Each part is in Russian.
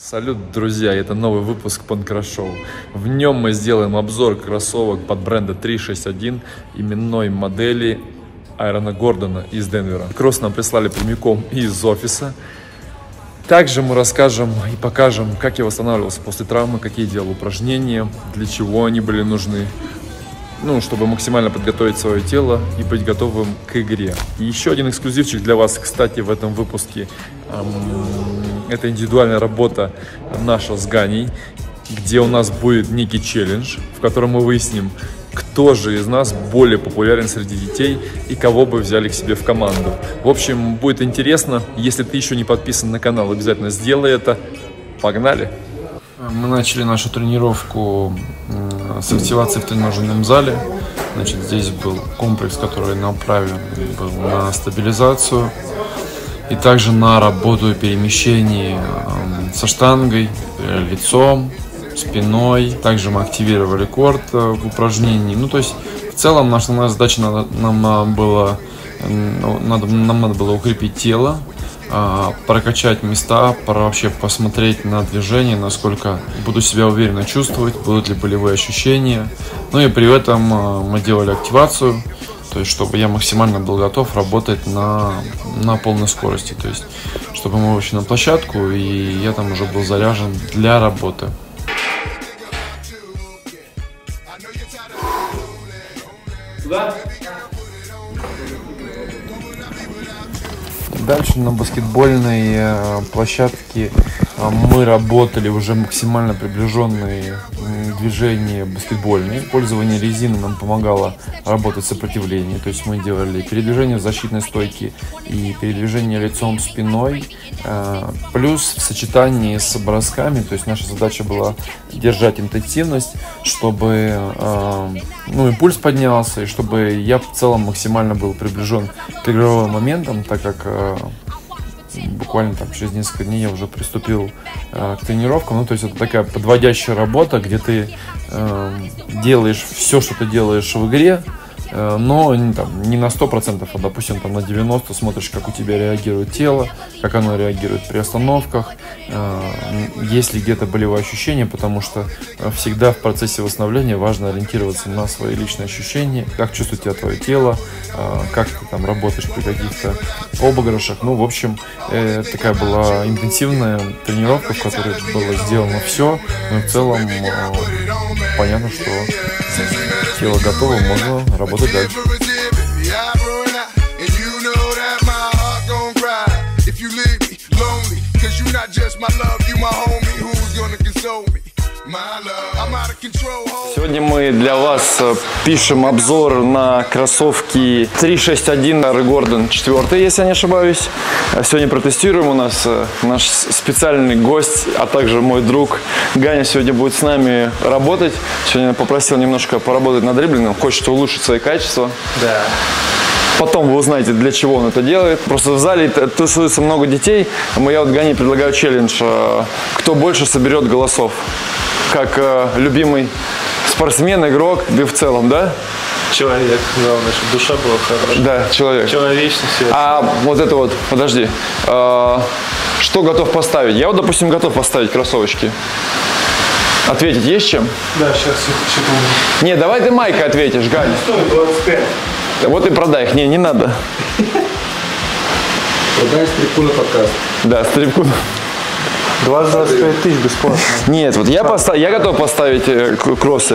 Салют, друзья! Это новый выпуск Панкрашоу. В нем мы сделаем обзор кроссовок под бренда 361 именной модели Айрона Гордона из Денвера. Кросс нам прислали прямиком из офиса. Также мы расскажем и покажем, как я восстанавливался после травмы, какие делал упражнения, для чего они были нужны. Чтобы максимально подготовить свое тело и быть готовым к игре. И еще один эксклюзивчик для вас, кстати, в этом выпуске. Это индивидуальная работа наша с Ганей, где у нас будет некий челлендж, в котором мы выясним, кто же из нас более популярен среди детей и кого бы взяли к себе в команду. В общем, будет интересно. Если ты еще не подписан на канал, обязательно сделай это. Погнали! Мы начали нашу тренировку с активации в тренажерном зале. Здесь был комплекс, который направлен был на стабилизацию и также на работу перемещений со штангой, лицом, спиной. Также мы активировали корд в упражнении. В целом, наша основная задача нам надо было укрепить тело, прокачать места, вообще посмотреть на движение, насколько буду себя уверенно чувствовать, будут ли болевые ощущения. И при этом мы делали активацию, то есть чтобы я максимально был готов работать на полной скорости, то есть чтобы мы вышли на площадку и я там уже был заряжен для работы. Дальше на баскетбольной площадке мы работали уже максимально приближенные движения баскетбольные. Пользование резины нам помогало работать сопротивление. То есть мы делали передвижение в защитной стойке и передвижение лицом, спиной. Плюс в сочетании с бросками. То есть наша задача была держать интенсивность, чтобы импульс поднялся и чтобы я в целом максимально был приближен к игровым моментам, так как буквально через несколько дней я уже приступил к тренировкам. То есть это такая подводящая работа, где ты делаешь все, что ты делаешь в игре, но не на 100%, а допустим на 90%, смотришь, как у тебя реагирует тело, как оно реагирует при остановках, есть ли где-то болевые ощущения, потому что всегда в процессе восстановления важно ориентироваться на свои личные ощущения, как чувствует тебя твое тело, как ты работаешь при каких-то обыгрышах. В общем, такая была интенсивная тренировка, в которой было сделано все, но в целом понятно, что тело готово, можно работать дальше. Сегодня мы для вас пишем обзор на кроссовки 361 Айрон Гордон 4, если я не ошибаюсь. Сегодня протестируем. У нас наш специальный гость, а также мой друг Ганя сегодня будет с нами работать. Сегодня попросил немножко поработать над дриблингом, хочет улучшить свои качества. Да. Потом вы узнаете, для чего он это делает. Просто в зале тусуется много детей. Я Гане предлагаю челлендж, кто больше соберет голосов. Как любимый спортсмен, игрок, да и в целом, да? Человек, главное, чтобы душа была хорошая. Да, человек. Человечность. Подожди. Что готов поставить? Я допустим, готов поставить кроссовочки. Ответить есть чем? Да, сейчас, секунду. Не, давай ты Майка ответишь, Гань. Стоит 25. Вот и продай их. Не надо. Продай стрипку на подкаст. Да, стрипку. 25 тысяч бесплатно. Нет, я готов поставить кроссы.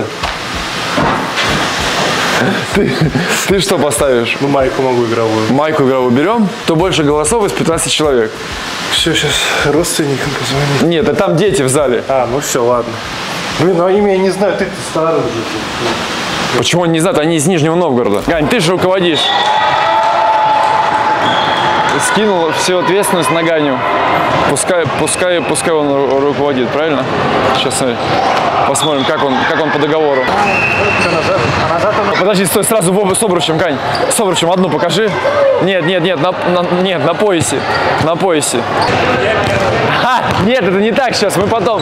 Ты что поставишь? Майку могу игровую. Майку игровую берем. То больше голосов из 15 человек. Все, сейчас родственникам позвонить. Нет, там дети в зале. Все, ладно. Имя я не знаю, ты старый уже. Почему они не знают? Они из Нижнего Новгорода. Гань, ты же руководишь. Скинул всю ответственность на Ганю. Пускай он руководит, правильно? Сейчас посмотрим, как он по договору. Подожди, стой, сразу с обручем, Гань. С обручем одну покажи. Нет, на поясе. На поясе. Нет, это не так сейчас, мы потом.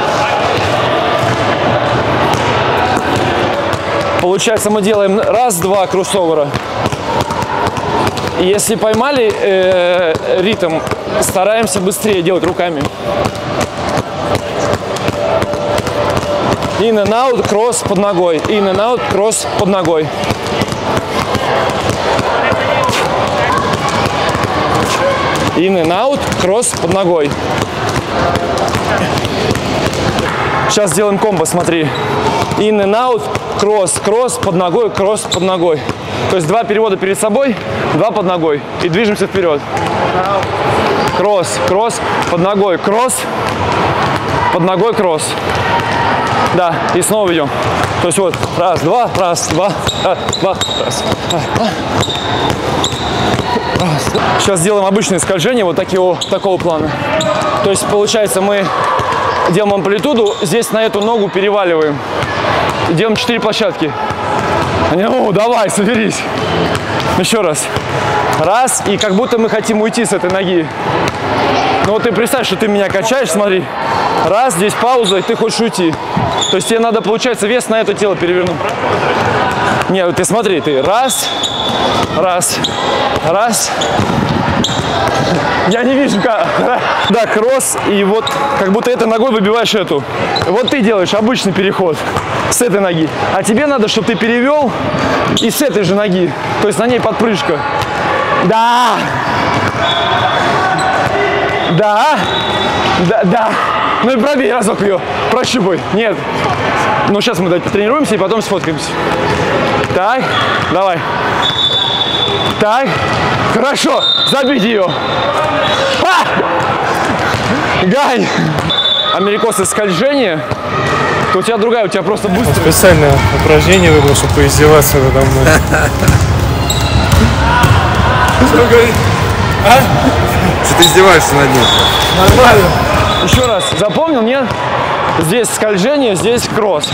Получается, мы делаем раз-два кроссовера. И если поймали ритм, стараемся быстрее делать руками. In and out, кросс под ногой. In and out, кросс под ногой. In and out, кросс под ногой. Сейчас сделаем комбо, смотри. In and out, кросс, кросс под ногой, кросс под ногой. То есть 2 перевода перед собой, 2 под ногой. И движемся вперед. Кросс, кросс, под ногой, кросс, под ногой, кросс. Да, и снова идем. То есть вот, раз, два, раз, два, раз, два, раз. Сейчас сделаем обычное скольжение вот такого плана. То есть получается мы делаем амплитуду, здесь на эту ногу переваливаем. Делаем 4 площадки. Ну, давай, соберись. Еще раз. Раз, и как будто мы хотим уйти с этой ноги. Ну вот ты представь, что ты меня качаешь, смотри. Раз, здесь пауза, и ты хочешь уйти. То есть тебе надо, получается, вес на это тело перевернуть. Нет, ты смотри, ты раз, раз, раз. Я не вижу, как. Да, кросс, и вот как будто этой ногой выбиваешь эту. Вот ты делаешь обычный переход с этой ноги. А тебе надо, чтобы ты перевел и с этой же ноги. То есть на ней подпрыжка. Да! Да! Да, да! Ну и пробей разок ее. Прощупай. Нет. Ну сейчас мы потренируемся и потом сфоткаемся. Так, давай. Так, хорошо. Забить ее. Гань! Америкосы скольжение. То у тебя другая, у тебя просто быстро. Специальное упражнение выбрал, чтобы поиздеваться надо мной. Что говорит? Что ты издеваешься над ним? Нормально. Еще раз. Запомнил, нет? Здесь скольжение, здесь кросс.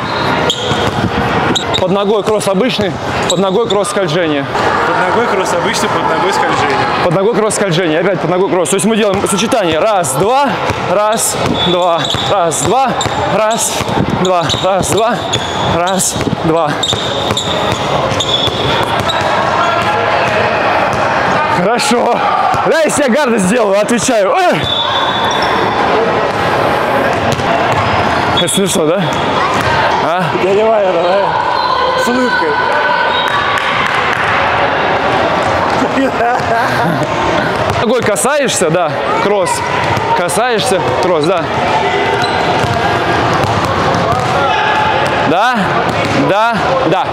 Под ногой кросс обычный, под ногой кросс скольжение. Под ногой кросс обычный, под ногой скольжение. Под ногой кросс скольжение, опять под ногой кросс. То есть мы делаем сочетание. Раз, два, раз, два, раз, два, раз, два, раз, два, раз, два. Хорошо. Да, я себе гарда сделаю, отвечаю. Это смешно, да? А? Переливай это, да? С улыбкой. Ногой касаешься, да, кросс. Касаешься, кросс, да. Да, да, да.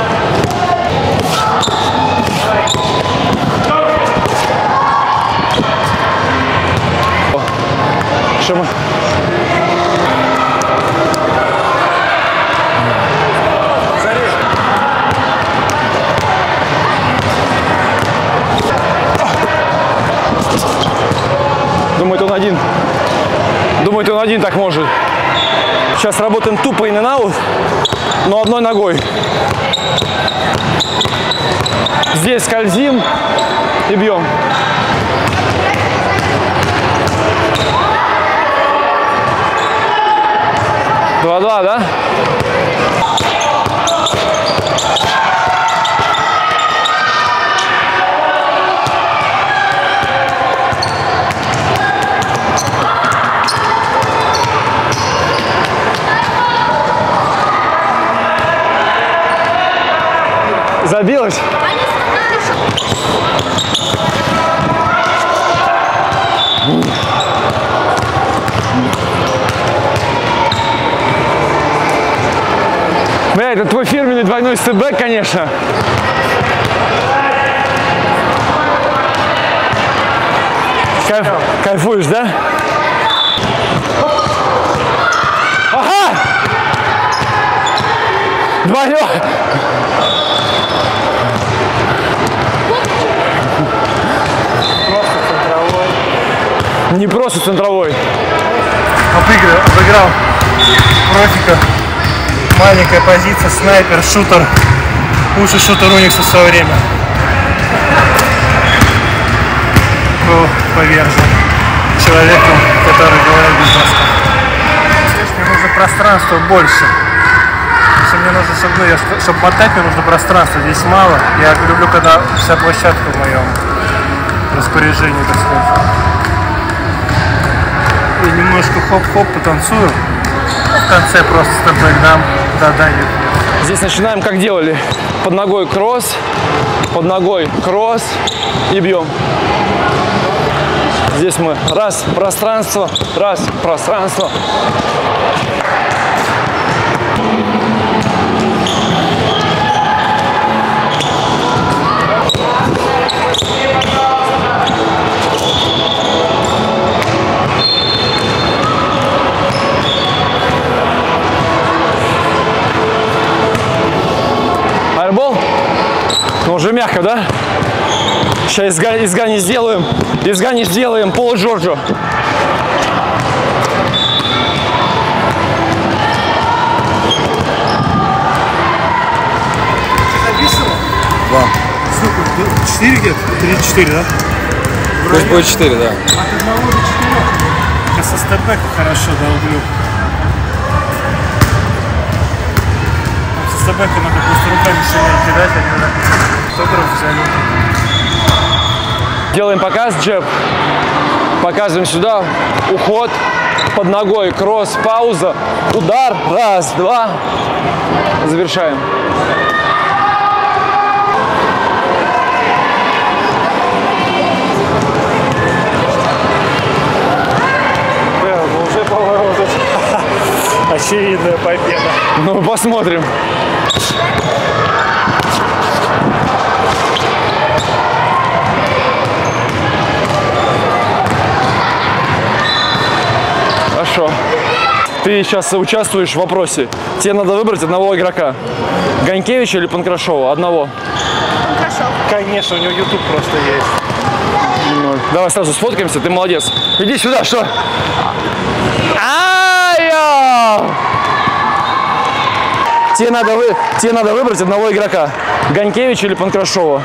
Что мы? Думает, он один так может. Сейчас работаем тупо in and out, но одной ногой. Здесь скользим и бьем. Два-два, да? Забилась? Бля, это твой фирменный двойной степбэк, конечно. Кайфуешь, да? Ага! Двойной! Не просто центровой. Обыграл профика. Маленькая позиция, снайпер, шутер. Лучший шутер Уникса в свое время. Был повержен человеком, который говорил без мозга. Здесь мне нужно пространство больше. Если мне нужно, чтобы мотать, мне нужно пространство. Здесь мало. Я люблю, когда вся площадка в моем распоряжении, так сказать. И немножко хоп-хоп потанцую. В конце просто степбэк дам. Да, нет. Здесь начинаем, как делали. Под ногой кросс и бьем. Здесь мы раз, пространство. Айрбол? Ну, уже мягко, да? Сейчас изгани сделаем. Пола Джорджо. Написано? 2. Сколько? 4 где-то? 3-4, да? Пусть будет 4, да. От 1 до 4. Я со степбэка хорошо долблю. Со степбэка надо просто руками сильнее кидать, а не надо. 100 грамм взяли. Делаем показ, джеб. Показываем сюда. Уход. Под ногой. Кросс. Пауза. Удар. Раз, два. Завершаем. Уже, по-моему, очевидная победа. Ну, посмотрим. Хорошо. Ты сейчас участвуешь в вопросе. Тебе надо выбрать одного игрока. Ганькевича или Панкрашова? Одного. Панкрашов. Конечно, у него YouTube просто есть. Ну, давай сразу сфоткаемся, ты молодец. Иди сюда, что? Ай-я! Тебе надо выбрать одного игрока. Ганькевича или Панкрашова?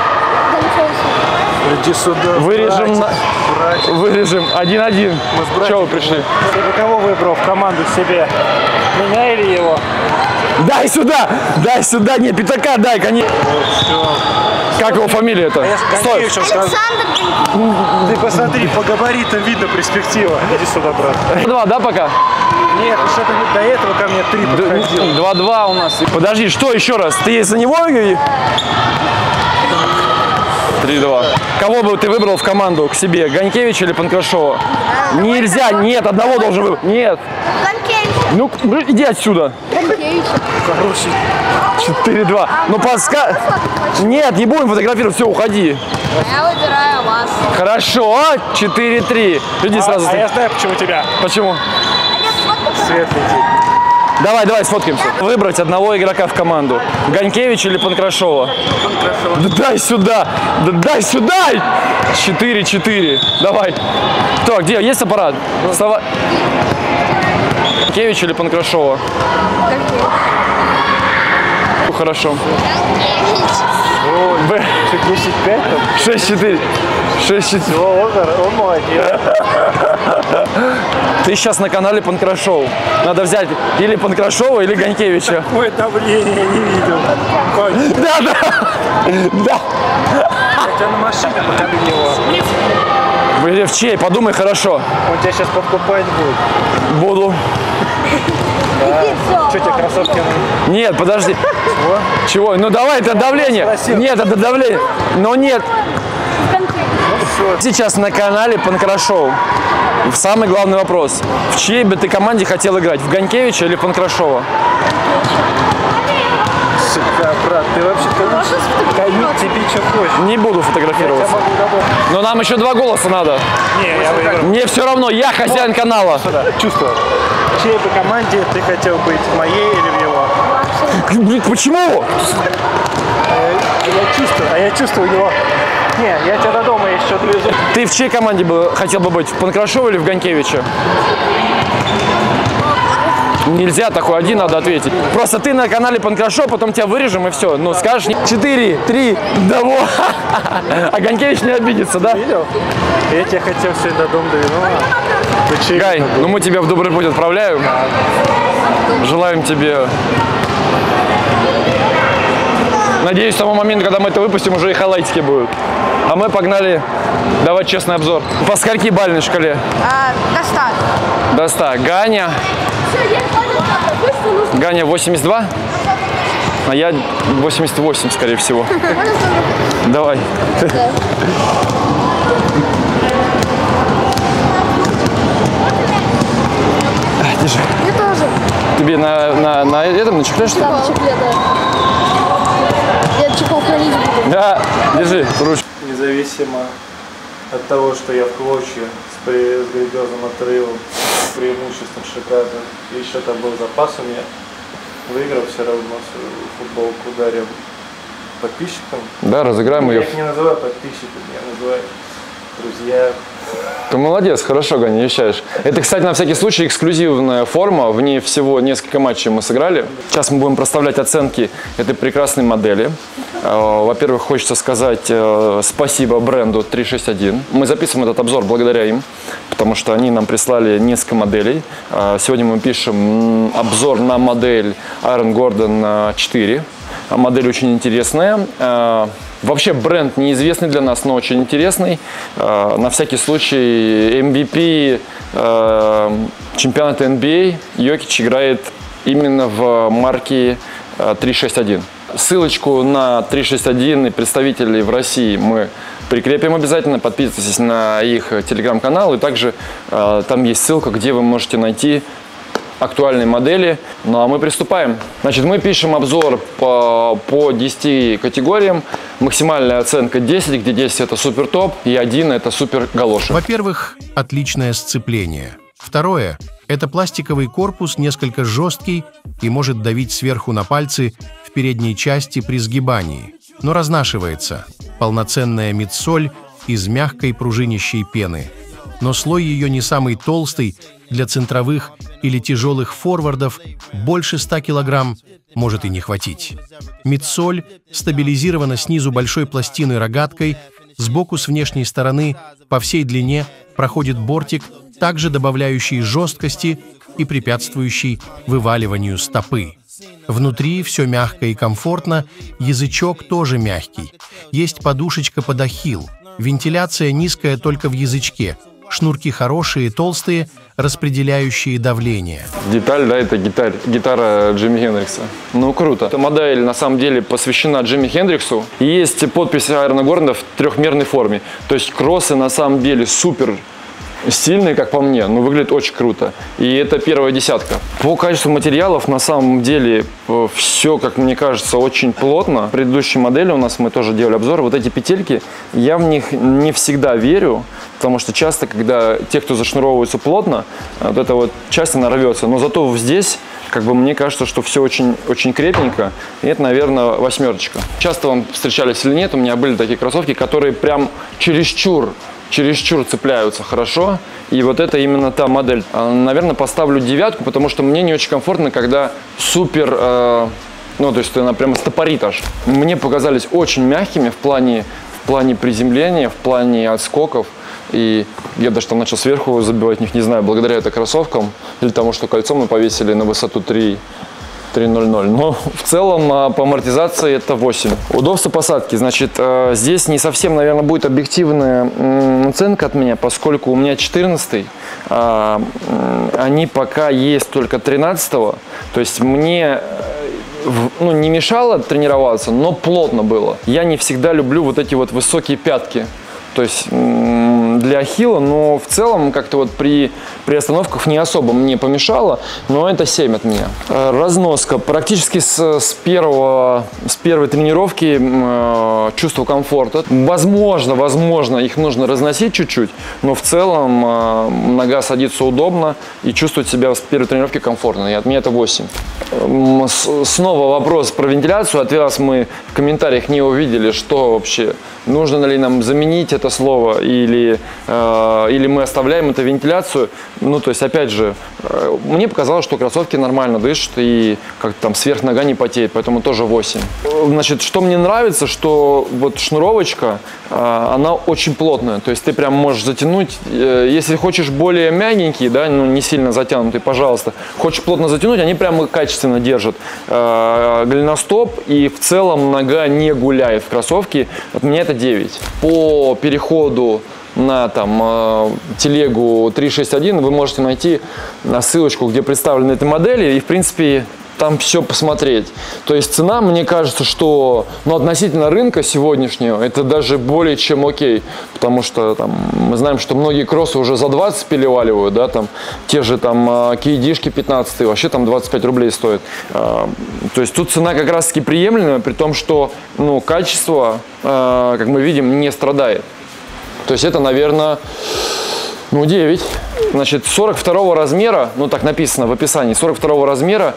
Иди сюда. Вырежем 1-1. Чего вы пришли? Ты бы кого выбрал в команду себе? Меня или его? Дай сюда, не пятака дай, конечно. Как его фамилия-то? Стой. Александр. Ты посмотри, по габаритам видно перспектива. Иди сюда, брат. 2, да, пока? Нет, что-то до этого ко мне 3 подходил. 2-2 у нас. Подожди, что еще раз? Ты за него? 3-2. Кого бы ты выбрал в команду к себе? Ганькевича или Панкрашова? Нельзя, нет, одного должен выбрать. Нет. Ганкевич. Ну, иди отсюда. Ганкевич. Хороший. 4-2. Ну, Нет, не будем фотографировать, все, уходи. Я выбираю вас. Хорошо, 4-3. Иди сразу. А я знаю, почему тебя. Почему? Светленький. Давай, сфоткаемся. Выбрать одного игрока в команду. Ганькевича или Панкрашова? Да дай сюда! 4-4. Давай. Кто, где? Есть аппарат? Вставай. Ганькевич или Панкрашова? Хорошо. Ганкевич. 10-5 там? 6-4. 6-4. Он молодец. Ты сейчас на канале Панкрашов. Надо взять или Панкрашова, или Ганькевича. Какое давление я не видел. Да. Я тебя на машине покажу него. В чей? Подумай хорошо. Он тебя сейчас подкупать будет. Буду. Что тебе кроссовки? Нет, подожди. Чего? Ну давай, это давление. Нет, это давление. Но нет. Сейчас на канале Панкрашов. Самый главный вопрос. В чьей бы ты команде хотел играть? В Ганькевича или Панкрашова? Сука, брат, ты вообще-то лучше тебе что хочешь. Не буду фотографироваться. Но нам еще 2 голоса надо. Не, я выиграл. Мне все равно, я хозяин канала. Чувство. В чьей бы команде ты хотел быть? В моей или в его? Почему? Я чувствую его. Не, я тебя до дома еще отвезу. Ты в чьей команде бы хотел бы быть? В Панкрашова или в Ганькевича? Нельзя такой, один надо ответить. Просто ты на канале Панкрашов, потом тебя вырежем и все. Ну скажешь 4, 3, да вот. А Ганькевич не обидится, да? Видел? Я тебя хотел сегодня до дома довести. Гай, ну мы тебя в добрый путь отправляем. Желаем тебе... Надеюсь, к тому моменту, когда мы это выпустим, уже и хайлайтики будут. А мы погнали давать честный обзор. По скольки бальной шкале? До 100. До 100. Ганя. Все, я Ганя 82, а я 88, скорее всего. Давай. Держи. Я тоже. Тебе на этом начехляешь, что ли? Да, чехле, да. Я чехол хранить буду. Да, держи ручку. Независимо от того, что я в клочья с грандиозным отрывом, преимуществом шикарным, и еще-то был запас у меня, выиграл все равно свою футболку, дарим подписчикам. Да, разыграем Я ее. их не называю подписчиками, я называю друзья. Ты молодец, хорошо, Ганя, вещаешь. Это, кстати, на всякий случай эксклюзивная форма. В ней всего несколько матчей мы сыграли. Сейчас мы будем проставлять оценки этой прекрасной модели. Во-первых, хочется сказать спасибо бренду 361. Мы записываем этот обзор благодаря им, потому что они нам прислали несколько моделей. Сегодня мы пишем обзор на модель Iron Gordon 4. Модель очень интересная. Вообще бренд неизвестный для нас, но очень интересный. На всякий случай MVP чемпионата NBA Йокич играет именно в марке 361. Ссылочку на 361 и представителей в России мы прикрепим обязательно. Подписывайтесь на их телеграм-канал. И также там есть ссылка, где вы можете найти актуальные модели. Ну а мы приступаем. Значит, мы пишем обзор по 10 категориям. Максимальная оценка 10, где 10 это супер топ и 1 это супер галоша. Во-первых, отличное сцепление. Второе – это пластиковый корпус, несколько жесткий и может давить сверху на пальцы в передней части при сгибании, но разнашивается. Полноценная мидсоль из мягкой пружинящей пены. Но слой ее не самый толстый, для центровых или тяжелых форвардов больше 100 килограмм может и не хватить. Мидсоль стабилизирована снизу большой пластиной рогаткой, сбоку с внешней стороны по всей длине проходит бортик, также добавляющий жесткости и препятствующий вываливанию стопы. Внутри все мягко и комфортно, язычок тоже мягкий. Есть подушечка под ахилл, вентиляция низкая только в язычке, шнурки хорошие, толстые, распределяющие давление. Деталь, да, это гитара Джимми Хендрикса. Ну, круто. Эта модель, на самом деле, посвящена Джимми Хендриксу. И есть подпись Айрона Гордона в трехмерной форме. То есть кроссы, на самом деле, супер стильные, как по мне, но выглядит очень круто. И это первая десятка. По качеству материалов, на самом деле, все, как мне кажется, очень плотно. В предыдущей модели у нас мы тоже делали обзор. Вот эти петельки, я в них не всегда верю, потому что часто, когда те, кто зашнуровываются плотно, вот эта вот часть, она рвется. Но зато здесь, как бы, мне кажется, что все очень, очень крепенько. И это, наверное, восьмерочка. Часто вам встречались или нет, у меня были такие кроссовки, которые прям чересчур цепляются хорошо. И вот это именно та модель. Наверное, поставлю 9, потому что мне не очень комфортно, когда супер, ну, то есть она прямо стопорит аж. Мне показались очень мягкими в плане приземления, в плане отскоков. И я даже там начал сверху забивать в них, не знаю, благодаря это кроссовкам или тому, что кольцо мы повесили на высоту 3.00. Но в целом по амортизации это 8. Удобство посадки. Значит, здесь не совсем, наверное, будет объективная оценка от меня, поскольку у меня 14-й. Они пока есть только 13-го. То есть мне не мешало тренироваться, но плотно было. Я не всегда люблю вот эти вот высокие пятки. То есть для ахилла, но в целом как-то вот при остановках не особо мне помешало, но это 7 от меня. Разноска. Практически с первой тренировки чувство комфорта. Возможно, их нужно разносить чуть-чуть, но в целом нога садится удобно и чувствует себя с первой тренировки комфортно. И от меня это 8. Снова вопрос про вентиляцию. От вас мы в комментариях не увидели, что вообще, нужно ли нам заменить это слово или мы оставляем эту вентиляцию. Ну, то есть, опять же, мне показалось, что кроссовки нормально дышат и как-то там сверх нога не потеет, поэтому тоже 8. Значит, что мне нравится, что вот шнуровочка, она очень плотная, то есть ты прям можешь затянуть, если хочешь более мягенький, да, ну, не сильно затянутый, пожалуйста, хочешь плотно затянуть, они прямо качественно держат голеностоп, и в целом нога не гуляет в кроссовке. От меня это 9. По переходу на там телегу 361, вы можете найти ссылочку, где представлены эти модели, и в принципе там все посмотреть. То есть цена, мне кажется, что относительно рынка сегодняшнего, это даже более чем окей. Потому что там, мы знаем, что многие кроссы уже за 20 переваливают, да, там, те же там KD-шки 15 вообще там 25 рублей стоят. То есть тут цена как раз таки приемлемая, при том, что качество, как мы видим, не страдает. То есть это, наверное, 9. Значит, 42 размера, так написано в описании, 42 размера,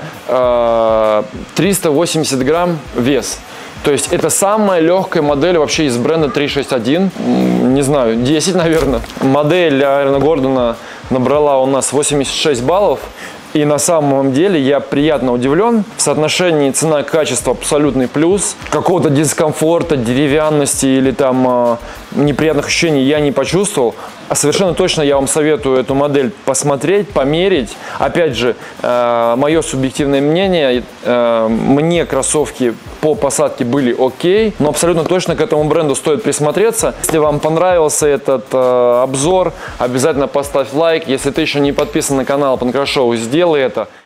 380 грамм вес. То есть это самая легкая модель вообще из бренда 361. Не знаю, 10, наверное. Модель Айрона Гордона набрала у нас 86 баллов. И на самом деле я приятно удивлен. В соотношении цена-качество абсолютный плюс. Какого-то дискомфорта, деревянности или там неприятных ощущений я не почувствовал. А совершенно точно я вам советую эту модель посмотреть, померить. Опять же, мое субъективное мнение, мне кроссовки по посадке были окей, но абсолютно точно к этому бренду стоит присмотреться. Если вам понравился этот обзор, обязательно поставь лайк. Если ты еще не подписан на канал Панкрашоу, сделай это.